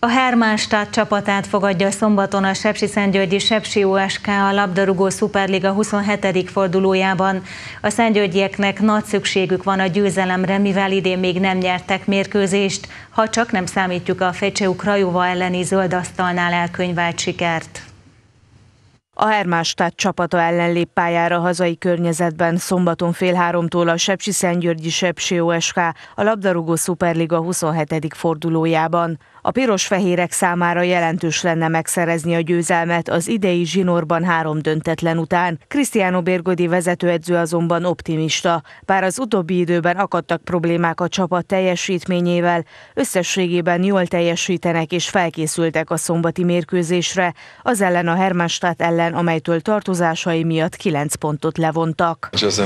A Hermannstadt csapatát fogadja szombaton a sepsiszentgyörgyi Sepsi OSK a labdarúgó szuperliga 27. fordulójában. A szentgyörgyieknek nagy szükségük van a győzelemre, mivel idén még nem nyertek mérkőzést, ha csak nem számítjuk a Fecseú Craiova elleni zöldasztalnál elkönyvelt sikert. A Hermannstadt csapata ellen lép pályára hazai környezetben szombaton fél 3-tól a sepsiszentgyörgyi Sepsi OSK a labdarúgó szuperliga 27. fordulójában. A piros-fehérek számára jelentős lenne megszerezni a győzelmet az idei zsinórban 3 döntetlen után. Cristiano Bergodi vezetőedző azonban optimista. Bár az utóbbi időben akadtak problémák a csapat teljesítményével, összességében jól teljesítenek és felkészültek a szombati mérkőzésre, az ellen a Hermannstadt ellen, amelytől tartozásai miatt 9 pontot levontak.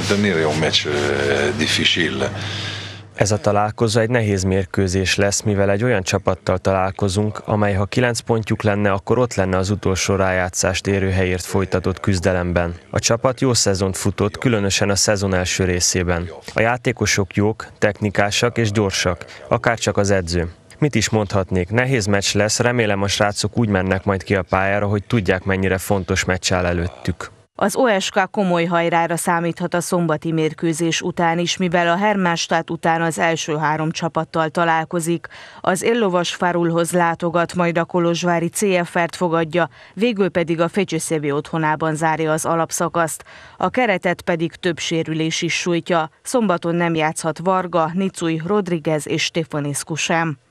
Ez a találkozó egy nehéz mérkőzés lesz, mivel egy olyan csapattal találkozunk, amely ha 9 pontjuk lenne, akkor ott lenne az utolsó rájátszást érő helyért folytatott küzdelemben. A csapat jó szezont futott, különösen a szezon első részében. A játékosok jók, technikásak és gyorsak, akárcsak az edző. Mit is mondhatnék, nehéz meccs lesz, remélem a srácok úgy mennek majd ki a pályára, hogy tudják, mennyire fontos meccs áll előttük. Az OSK komoly hajrára számíthat a szombati mérkőzés után is, mivel a Hermannstadt után az első 3 csapattal találkozik. Az Illovasfarulhoz látogat, majd a kolozsvári CFR-t fogadja, végül pedig a Fecsesevi otthonában zárja az alapszakaszt. A keretet pedig több sérülés is sújtja. Szombaton nem játszhat Varga, Nicui, Rodriguez és Stefanescu sem.